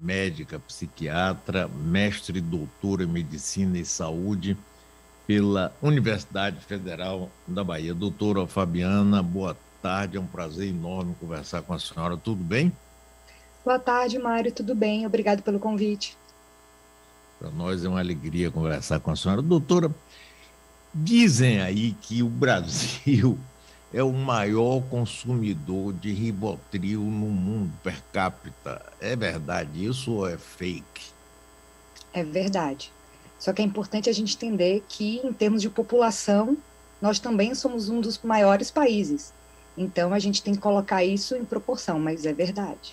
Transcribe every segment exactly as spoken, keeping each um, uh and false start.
médica, psiquiatra, mestre e doutora em Medicina e Saúde pela Universidade Federal da Bahia. Doutora Fabiana, boa tarde, é um prazer enorme conversar com a senhora, tudo bem? Boa tarde, Mário, tudo bem? Obrigado pelo convite. Para nós é uma alegria conversar com a senhora. Doutora, dizem aí que o Brasil é o maior consumidor de Rivotril no mundo per capita. É verdade isso ou é fake? É verdade. Só que é importante a gente entender que, em termos de população, nós também somos um dos maiores países. Então, a gente tem que colocar isso em proporção, mas é verdade.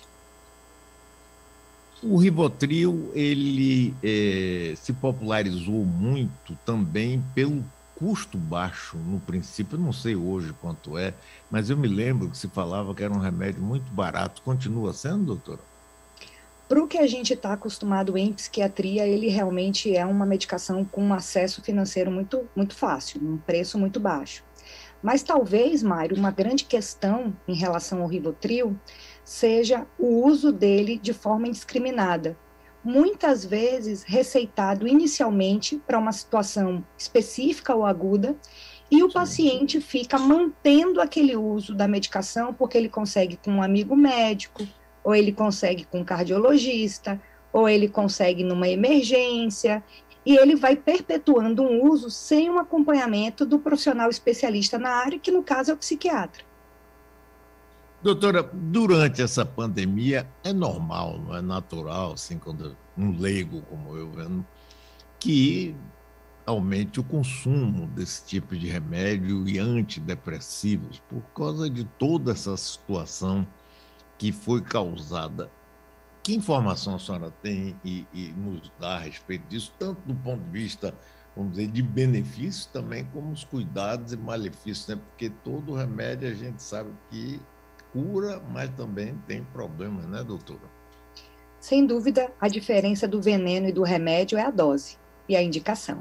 O Rivotril, ele é, se popularizou muito também pelo custo baixo no princípio. Eu não sei hoje quanto é, mas eu me lembro que se falava que era um remédio muito barato. Continua sendo, doutora? Para o que a gente está acostumado em psiquiatria, ele realmente é uma medicação com um acesso financeiro muito, muito fácil, um preço muito baixo. Mas talvez, Mário, uma grande questão em relação ao Rivotril seja o uso dele de forma indiscriminada. Muitas vezes receitado inicialmente para uma situação específica ou aguda, e o Sim. paciente fica mantendo aquele uso da medicação porque ele consegue com um amigo médico, ou ele consegue com um cardiologista, ou ele consegue numa emergência, e ele vai perpetuando um uso sem um acompanhamento do profissional especialista na área, que no caso é o psiquiatra. Doutora, durante essa pandemia, é normal, não é natural, assim, quando um leigo como eu vendo, que aumente o consumo desse tipo de remédio e antidepressivos, por causa de toda essa situação que foi causada. Que informação a senhora tem e, e nos dá a respeito disso, tanto do ponto de vista, vamos dizer, de benefícios também, como os cuidados e malefícios, né? Porque todo remédio a gente sabe que cura, mas também tem problemas, né, doutora? Sem dúvida, a diferença do veneno e do remédio é a dose e a indicação.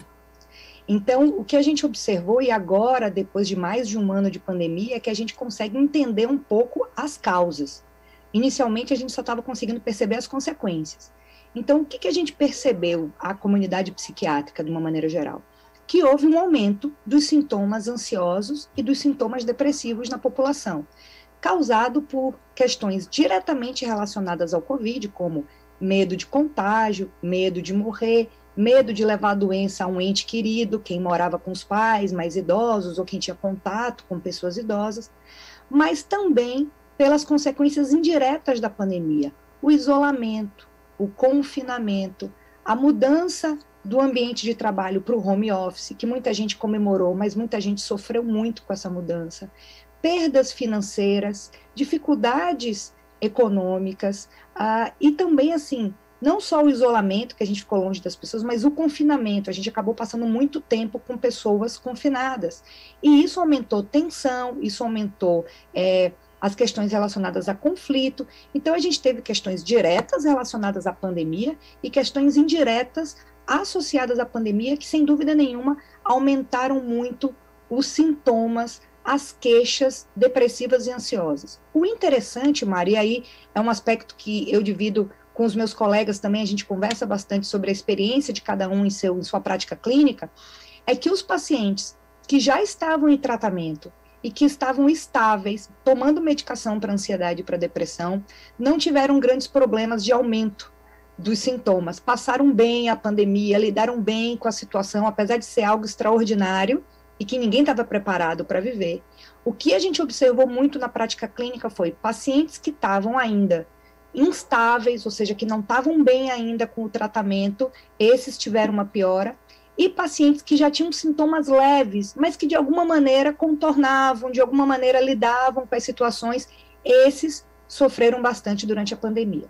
Então, o que a gente observou, e agora, depois de mais de um ano de pandemia, é que a gente consegue entender um pouco as causas. Inicialmente, a gente só estava conseguindo perceber as consequências. Então, o que, que a gente percebeu, a comunidade psiquiátrica, de uma maneira geral? Que houve um aumento dos sintomas ansiosos e dos sintomas depressivos na população, causado por questões diretamente relacionadas ao Covid, como medo de contágio, medo de morrer, medo de levar a doença a um ente querido, quem morava com os pais mais idosos ou quem tinha contato com pessoas idosas, mas também pelas consequências indiretas da pandemia, o isolamento, o confinamento, a mudança do ambiente de trabalho para o home office, que muita gente comemorou, mas muita gente sofreu muito com essa mudança, perdas financeiras, dificuldades econômicas, ah, e também, assim, não só o isolamento, que a gente ficou longe das pessoas, mas o confinamento. A gente acabou passando muito tempo com pessoas confinadas. E isso aumentou tensão, isso aumentou é, as questões relacionadas a conflito. Então, a gente teve questões diretas relacionadas à pandemia e questões indiretas associadas à pandemia, que, sem dúvida nenhuma, aumentaram muito os sintomas, as queixas depressivas e ansiosas. O interessante, Maria, aí é um aspecto que eu divido com os meus colegas também, a gente conversa bastante sobre a experiência de cada um em, seu, em sua prática clínica, é que os pacientes que já estavam em tratamento e que estavam estáveis, tomando medicação para ansiedade e para depressão, não tiveram grandes problemas de aumento dos sintomas, passaram bem a pandemia, lidaram bem com a situação, apesar de ser algo extraordinário e que ninguém estava preparado para viver. O que a gente observou muito na prática clínica foi pacientes que estavam ainda instáveis, ou seja, que não estavam bem ainda com o tratamento, esses tiveram uma piora, e pacientes que já tinham sintomas leves, mas que de alguma maneira contornavam, de alguma maneira lidavam com as situações, esses sofreram bastante durante a pandemia.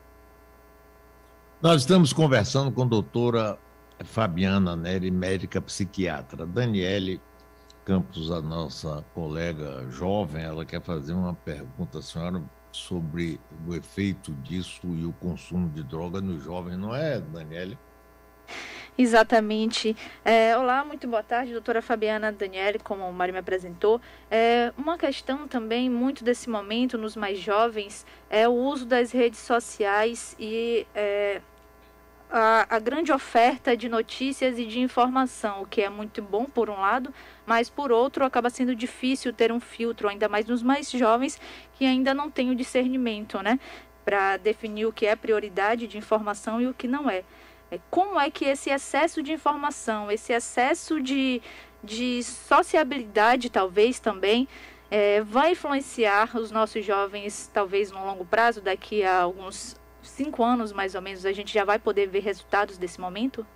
Nós estamos conversando com a doutora Fabiana Neri, médica psiquiatra. Daniele Campos, a nossa colega jovem, ela quer fazer uma pergunta à senhora sobre o efeito disso e o consumo de droga no jovem, não é, Daniele? Exatamente. É, olá, muito boa tarde, doutora Fabiana Daniele, como o Mário me apresentou. É, uma questão também muito desse momento nos mais jovens é o uso das redes sociais e é, a, a grande oferta de notícias e de informação, o que é muito bom por um lado, mas por outro acaba sendo difícil ter um filtro, ainda mais nos mais jovens que ainda não têm o discernimento, né, para definir o que é prioridade de informação e o que não é. É como é que esse excesso de informação, esse excesso de, de sociabilidade, talvez também, é, vai influenciar os nossos jovens, talvez no longo prazo, daqui a alguns cinco anos mais ou menos, a gente já vai poder ver resultados desse momento?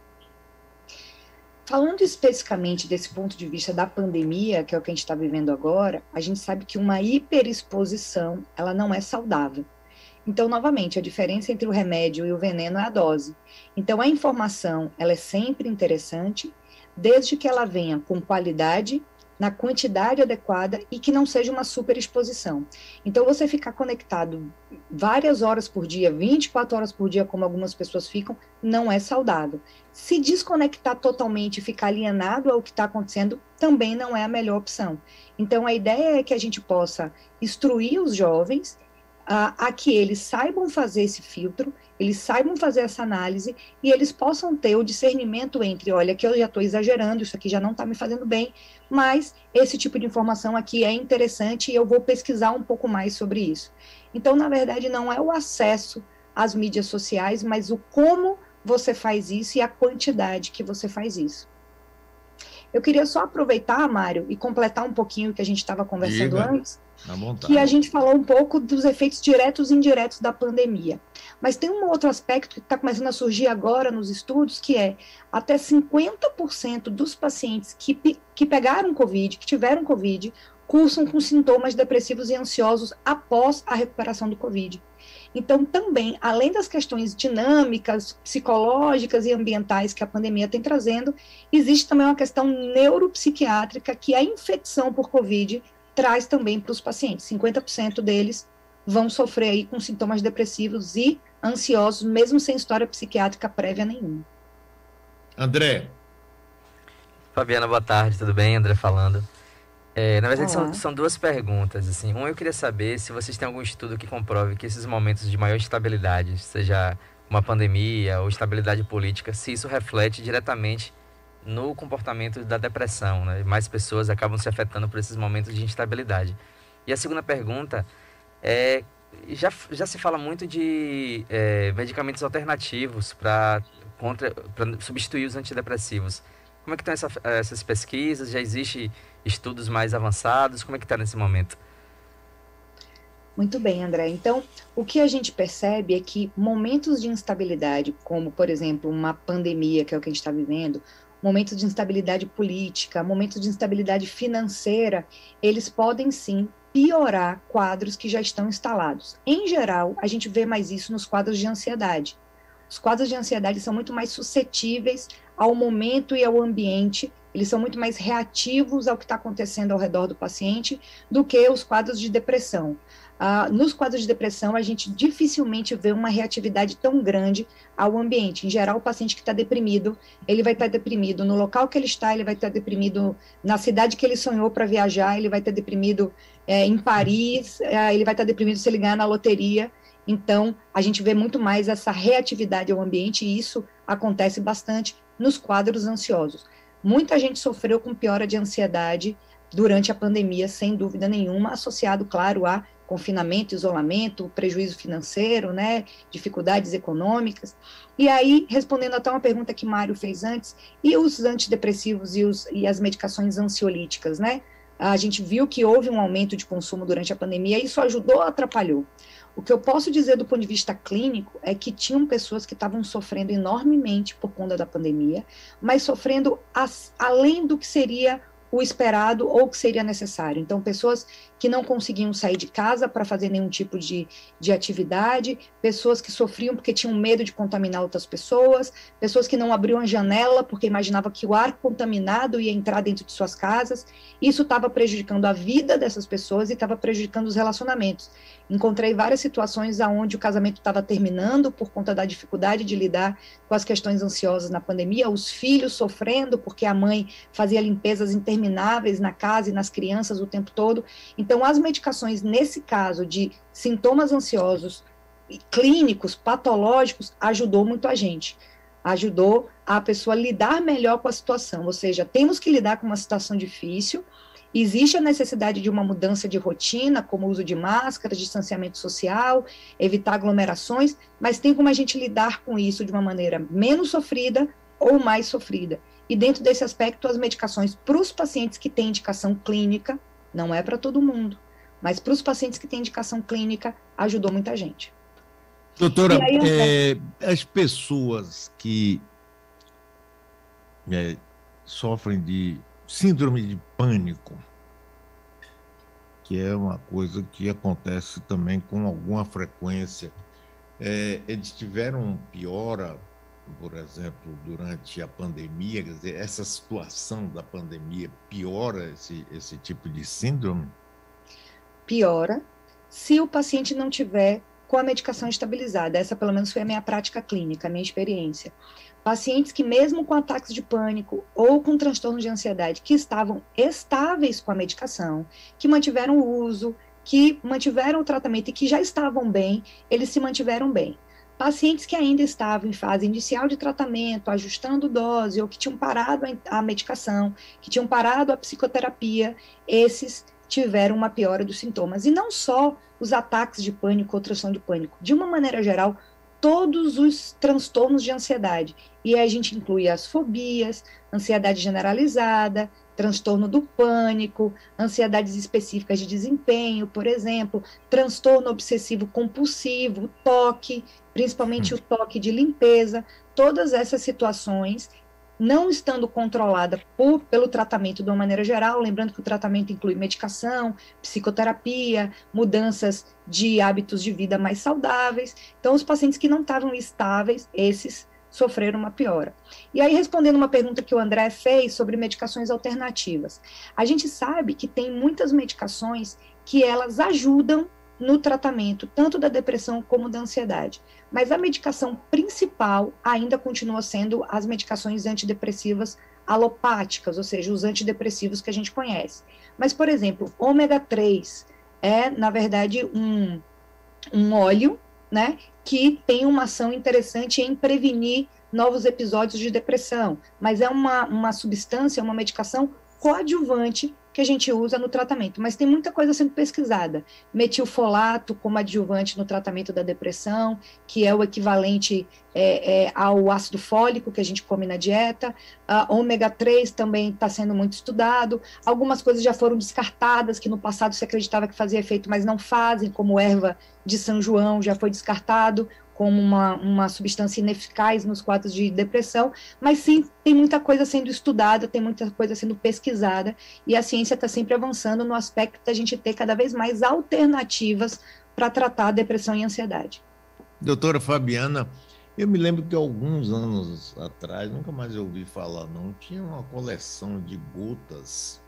Falando especificamente desse ponto de vista da pandemia, que é o que a gente está vivendo agora, a gente sabe que uma hiperexposição, ela não é saudável. Então, novamente, a diferença entre o remédio e o veneno é a dose. Então, a informação, ela é sempre interessante, desde que ela venha com qualidade, na quantidade adequada e que não seja uma superexposição. Então, você ficar conectado várias horas por dia, vinte e quatro horas por dia, como algumas pessoas ficam, não é saudável. Se desconectar totalmente e ficar alienado ao que está acontecendo, também não é a melhor opção. Então, a ideia é que a gente possa instruir os jovens a, a que eles saibam fazer esse filtro, eles saibam fazer essa análise e eles possam ter o discernimento entre, olha, que eu já estou exagerando, isso aqui já não está me fazendo bem, mas esse tipo de informação aqui é interessante e eu vou pesquisar um pouco mais sobre isso. Então, na verdade, não é o acesso às mídias sociais, mas o como você faz isso e a quantidade que você faz isso. Eu queria só aproveitar, Mário, e completar um pouquinho o que a gente estava conversando Diga, antes, à que a gente falou um pouco dos efeitos diretos e indiretos da pandemia. Mas tem um outro aspecto que está começando a surgir agora nos estudos, que é até cinquenta por cento dos pacientes que, que pegaram Covid, que tiveram Covid, cursam com sintomas depressivos e ansiosos após a recuperação do Covid. Então, também, além das questões dinâmicas, psicológicas e ambientais que a pandemia tem trazendo, existe também uma questão neuropsiquiátrica que a infecção por Covid traz também para os pacientes. cinquenta por cento deles vão sofrer aí com sintomas depressivos e ansiosos, mesmo sem história psiquiátrica prévia nenhuma. André. Fabiana, boa tarde, tudo bem? André falando. É, na verdade, são, são duas perguntas. Assim. Um, eu queria saber se vocês têm algum estudo que comprove que esses momentos de maior estabilidade, seja uma pandemia ou estabilidade política, se isso reflete diretamente no comportamento da depressão, né? Mais pessoas acabam se afetando por esses momentos de instabilidade. E a segunda pergunta é, já, já se fala muito de é, medicamentos alternativos para substituir os antidepressivos. Como é que estão essa, essas pesquisas? Já existem estudos mais avançados? Como é que está nesse momento? Muito bem, André. Então, o que a gente percebe é que momentos de instabilidade, como, por exemplo, uma pandemia, que é o que a gente está vivendo, momentos de instabilidade política, momentos de instabilidade financeira, eles podem sim piorar quadros que já estão instalados. Em geral, a gente vê mais isso nos quadros de ansiedade. Os quadros de ansiedade são muito mais suscetíveis ao momento e ao ambiente, eles são muito mais reativos ao que está acontecendo ao redor do paciente do que os quadros de depressão. Ah, nos quadros de depressão, a gente dificilmente vê uma reatividade tão grande ao ambiente. Em geral, o paciente que está deprimido, ele vai estar deprimido no local que ele está, ele vai estar deprimido na cidade que ele sonhou para viajar, ele vai estar deprimido é, em Paris, é, ele vai estar deprimido se ele ganhar na loteria. Então, a gente vê muito mais essa reatividade ao ambiente e isso acontece bastante nos quadros ansiosos. Muita gente sofreu com piora de ansiedade durante a pandemia, sem dúvida nenhuma, associado, claro, a confinamento, isolamento, prejuízo financeiro, né, dificuldades econômicas. E aí, respondendo até uma pergunta que Mário fez antes, e os antidepressivos e, os, e as medicações ansiolíticas, né? A gente viu que houve um aumento de consumo durante a pandemia e isso ajudou ou atrapalhou? O que eu posso dizer do ponto de vista clínico é que tinham pessoas que estavam sofrendo enormemente por conta da pandemia, mas sofrendo as, além do que seria o esperado ou o que seria necessário. Então, pessoas que não conseguiam sair de casa para fazer nenhum tipo de, de atividade, pessoas que sofriam porque tinham medo de contaminar outras pessoas, pessoas que não abriam a janela porque imaginavam que o ar contaminado ia entrar dentro de suas casas. Isso estava prejudicando a vida dessas pessoas e estava prejudicando os relacionamentos. Encontrei várias situações onde o casamento estava terminando por conta da dificuldade de lidar com as questões ansiosas na pandemia, os filhos sofrendo porque a mãe fazia limpezas intermináveis na casa e nas crianças o tempo todo. Então, as medicações, nesse caso de sintomas ansiosos clínicos, patológicos, ajudou muito a gente. Ajudou a pessoa a lidar melhor com a situação, ou seja, temos que lidar com uma situação difícil, existe a necessidade de uma mudança de rotina, como o uso de máscara, distanciamento social, evitar aglomerações, mas tem como a gente lidar com isso de uma maneira menos sofrida ou mais sofrida. E dentro desse aspecto, as medicações para os pacientes que têm indicação clínica, não é para todo mundo, mas para os pacientes que têm indicação clínica, ajudou muita gente. Doutora, aí, é, as pessoas que é, sofrem de síndrome de pânico, que é uma coisa que acontece também com alguma frequência, é, eles tiveram piora, por exemplo, durante a pandemia, quer dizer, essa situação da pandemia piora esse, esse tipo de síndrome? Piora se o paciente não tiver com a medicação estabilizada. Essa, pelo menos, foi a minha prática clínica, a minha experiência. Pacientes que, mesmo com ataques de pânico ou com transtorno de ansiedade, que estavam estáveis com a medicação, que mantiveram o uso, que mantiveram o tratamento e que já estavam bem, eles se mantiveram bem. Pacientes que ainda estavam em fase inicial de tratamento, ajustando dose, ou que tinham parado a medicação, que tinham parado a psicoterapia, esses tiveram uma piora dos sintomas. E não só os ataques de pânico ou transtorno de pânico. De uma maneira geral, todos os transtornos de ansiedade. E aí a gente inclui as fobias, ansiedade generalizada, transtorno do pânico, ansiedades específicas de desempenho, por exemplo, transtorno obsessivo compulsivo, toque, principalmente o toque de limpeza, todas essas situações não estando controlada por, pelo tratamento de uma maneira geral, lembrando que o tratamento inclui medicação, psicoterapia, mudanças de hábitos de vida mais saudáveis. Então, os pacientes que não estavam estáveis, esses sofreram uma piora. E aí, respondendo uma pergunta que o André fez sobre medicações alternativas, a gente sabe que tem muitas medicações que elas ajudam no tratamento, tanto da depressão como da ansiedade. Mas a medicação principal ainda continua sendo as medicações antidepressivas alopáticas, ou seja, os antidepressivos que a gente conhece. Mas, por exemplo, ômega três é, na verdade, um, um óleo, né, que tem uma ação interessante em prevenir novos episódios de depressão, mas é uma, uma substância, uma medicação coadjuvante que a gente usa no tratamento, mas tem muita coisa sendo pesquisada. Metilfolato como adjuvante no tratamento da depressão, que é o equivalente é, é, ao ácido fólico que a gente come na dieta. A ômega três também está sendo muito estudado. Algumas coisas já foram descartadas, que no passado se acreditava que fazia efeito, mas não fazem, como erva de São João, já foi descartado como uma, uma substância ineficaz nos quadros de depressão, mas sim, tem muita coisa sendo estudada, tem muita coisa sendo pesquisada, e a ciência está sempre avançando no aspecto da gente ter cada vez mais alternativas para tratar a depressão e a ansiedade. Doutora Fabiana, eu me lembro que alguns anos atrás, nunca mais eu ouvi falar, não, tinha uma coleção de gotas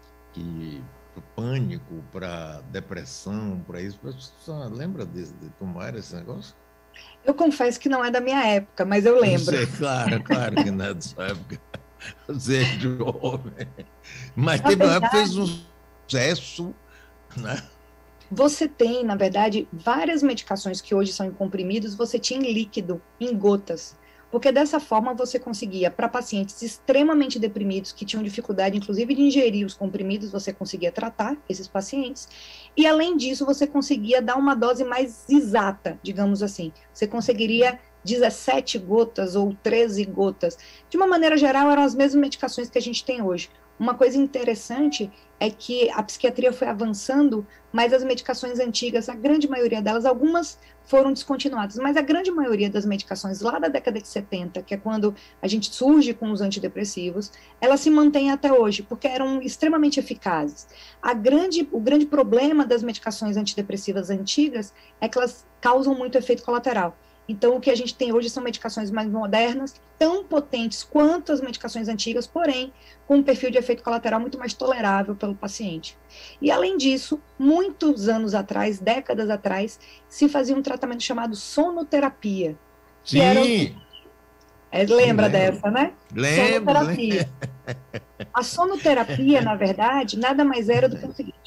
que para pânico, para depressão, para isso. Você lembra de, de tomar esse negócio? Eu confesso que não é da minha época, mas eu lembro. Eu sei, claro, claro que não é da sua época. Você é jovem. Mas teve uma época que fez um sucesso, né? Você tem, na verdade, várias medicações que hoje são em comprimidos, você tinha em líquido, em gotas. Porque dessa forma você conseguia, para pacientes extremamente deprimidos, que tinham dificuldade, inclusive, de ingerir os comprimidos, você conseguia tratar esses pacientes. E, além disso, você conseguia dar uma dose mais exata, digamos assim. Você conseguiria dezessete gotas ou treze gotas. De uma maneira geral, eram as mesmas medicações que a gente tem hoje. Uma coisa interessante é que a psiquiatria foi avançando, mas as medicações antigas, a grande maioria delas, algumas foram descontinuadas, mas a grande maioria das medicações lá da década de setenta, que é quando a gente surge com os antidepressivos, elas se mantêm até hoje, porque eram extremamente eficazes. A grande, o grande problema das medicações antidepressivas antigas é que elas causam muito efeito colateral. Então, o que a gente tem hoje são medicações mais modernas, tão potentes quanto as medicações antigas, porém, com um perfil de efeito colateral muito mais tolerável pelo paciente. E, além disso, muitos anos atrás, décadas atrás, se fazia um tratamento chamado sonoterapia. Sim! Era o... é, lembra lembro. dessa, né? Lembro, sonoterapia. Lembro. A sonoterapia, na verdade, nada mais era do que o seguinte.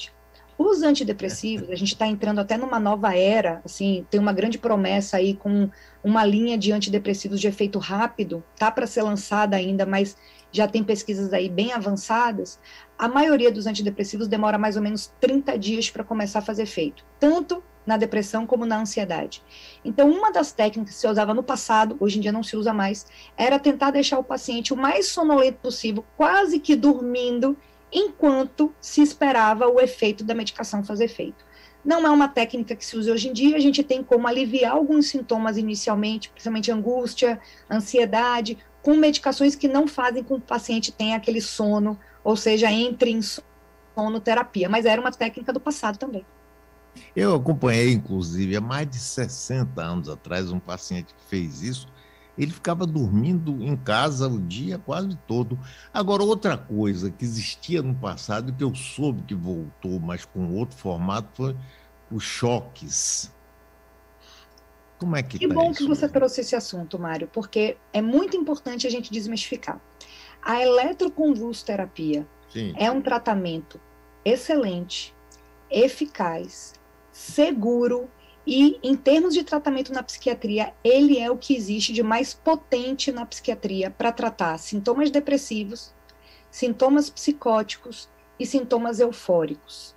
Os antidepressivos, a gente está entrando até numa nova era, assim, tem uma grande promessa aí com uma linha de antidepressivos de efeito rápido, tá para ser lançada ainda, mas já tem pesquisas aí bem avançadas. A maioria dos antidepressivos demora mais ou menos trinta dias para começar a fazer efeito, tanto na depressão como na ansiedade. Então, uma das técnicas que se usava no passado, hoje em dia não se usa mais, era tentar deixar o paciente o mais sonolento possível, quase que dormindo, enquanto se esperava o efeito da medicação fazer efeito. Não é uma técnica que se usa hoje em dia, a gente tem como aliviar alguns sintomas inicialmente, principalmente angústia, ansiedade, com medicações que não fazem com que o paciente tenha aquele sono, ou seja, entre em sonoterapia, mas era uma técnica do passado também. Eu acompanhei, inclusive, há mais de sessenta anos atrás, um paciente que fez isso. Ele ficava dormindo em casa o dia quase todo. Agora, outra coisa que existia no passado, que eu soube que voltou, mas com outro formato, foi os choques. Como é que Que tá bom isso? que você trouxe esse assunto, Mário, porque é muito importante a gente desmistificar. A eletroconvulsoterapia Sim. é um tratamento excelente, eficaz, seguro e, em termos de tratamento na psiquiatria, ele é o que existe de mais potente na psiquiatria para tratar sintomas depressivos, sintomas psicóticos e sintomas eufóricos.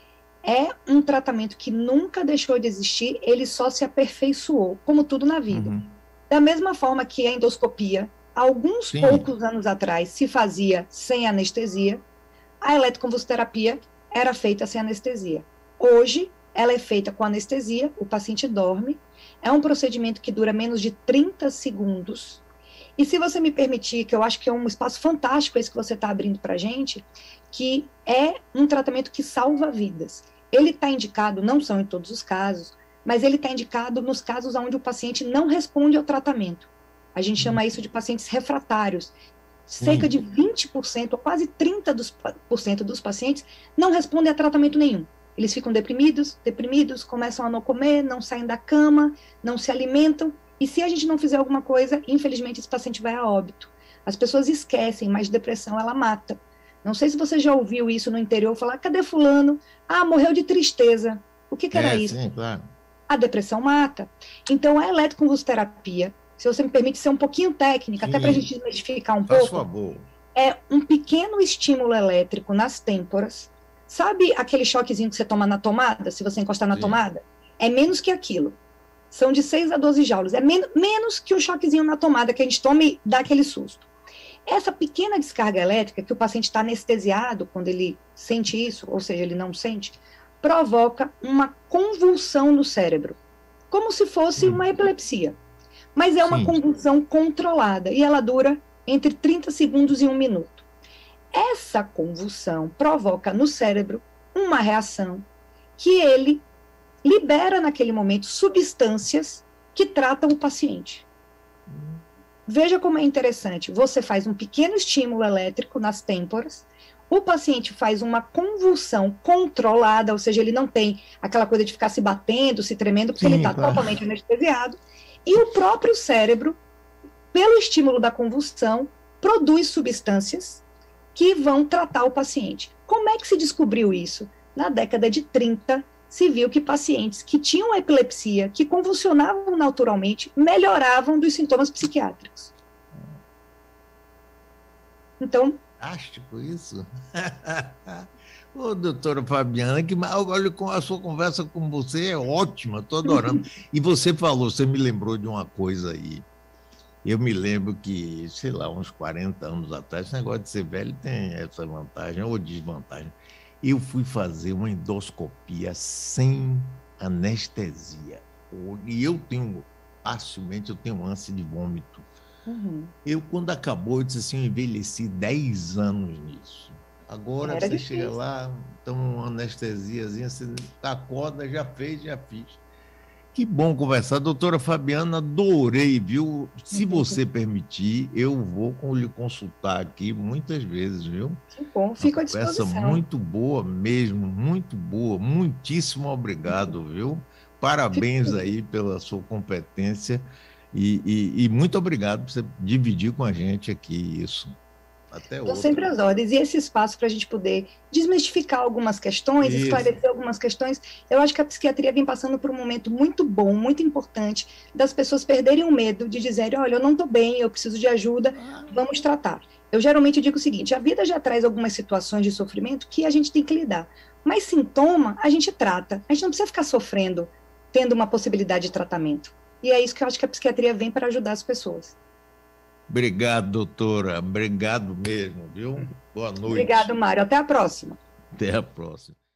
É um tratamento que nunca deixou de existir, ele só se aperfeiçoou, como tudo na vida. Uhum. Da mesma forma que a endoscopia, alguns Sim. poucos anos atrás, se fazia sem anestesia, a eletroconvulsoterapia era feita sem anestesia. Hoje, ela é feita com anestesia, o paciente dorme, é um procedimento que dura menos de trinta segundos, e se você me permitir, que eu acho que é um espaço fantástico esse que você está abrindo para a gente, que é um tratamento que salva vidas. Ele está indicado, não são em todos os casos, mas ele está indicado nos casos onde o paciente não responde ao tratamento. A gente chama isso de pacientes refratários. Cerca de vinte por cento, ou quase trinta por cento dos pacientes não respondem a tratamento nenhum. Eles ficam deprimidos, deprimidos, começam a não comer, não saem da cama, não se alimentam, e se a gente não fizer alguma coisa, infelizmente esse paciente vai a óbito. As pessoas esquecem, mas depressão ela mata. Não sei se você já ouviu isso no interior, falar, cadê fulano? Ah, morreu de tristeza. O que, que era é, isso? Sim, claro. A depressão mata. Então, a eletroconvulsoterapia, se você me permite ser um pouquinho técnica, Sim. até para a gente desmistificar um Faz pouco, favor. É um pequeno estímulo elétrico nas têmporas. Sabe aquele choquezinho que você toma na tomada, se você encostar na Sim. tomada? É menos que aquilo. São de seis a doze joules. É men menos que o choquezinho na tomada que a gente toma e dá aquele susto. Essa pequena descarga elétrica, que o paciente está anestesiado quando ele sente isso, ou seja, ele não sente, provoca uma convulsão no cérebro, como se fosse hum. uma epilepsia. Mas é uma Sim. convulsão controlada, e ela dura entre trinta segundos e um minuto. Essa convulsão provoca no cérebro uma reação que ele libera naquele momento substâncias que tratam o paciente. Veja como é interessante. Você faz um pequeno estímulo elétrico nas têmporas, o paciente faz uma convulsão controlada, ou seja, ele não tem aquela coisa de ficar se batendo, se tremendo, porque Sim, ele está claro. totalmente anestesiado, e o próprio cérebro, pelo estímulo da convulsão, produz substâncias que vão tratar o paciente. Como é que se descobriu isso? Na década de trinta, se viu que pacientes que tinham epilepsia, que convulsionavam naturalmente, melhoravam dos sintomas psiquiátricos. Então... Fantástico isso. Ô, doutora Fabiana, que olha, a sua conversa com você é ótima, estou adorando. E você falou, você me lembrou de uma coisa aí. Eu me lembro que, sei lá, uns quarenta anos atrás, esse negócio de ser velho tem essa vantagem ou desvantagem. Eu fui fazer uma endoscopia sem anestesia. E eu tenho, facilmente, eu tenho ânsia de vômito. Uhum. Eu, quando acabou, eu disse assim, eu envelheci dez anos nisso. Agora Era você difícil. Chega lá, então uma anestesiazinha, você acorda, já fez, já fiz. Que bom conversar. Doutora Fabiana, adorei, viu? Se você permitir, eu vou lhe consultar aqui muitas vezes, viu? Que bom, fico à disposição. Conversa muito boa mesmo, muito boa. Muitíssimo obrigado, viu? Parabéns aí pela sua competência e, e, e muito obrigado por você dividir com a gente aqui isso. até Estou outro. sempre às ordens. E esse espaço para a gente poder desmistificar algumas questões, Isso. esclarecer algumas questões, eu acho que a psiquiatria vem passando por um momento muito bom, muito importante, das pessoas perderem o medo de dizerem, olha, eu não estou bem, eu preciso de ajuda, vamos tratar. Eu geralmente digo o seguinte, a vida já traz algumas situações de sofrimento que a gente tem que lidar. Mas sintoma, a gente trata. A gente não precisa ficar sofrendo, tendo uma possibilidade de tratamento. E é isso que eu acho que a psiquiatria vem para ajudar as pessoas. Obrigado, doutora. Obrigado mesmo, viu? Boa noite. Obrigado, Mário. Até a próxima. Até a próxima.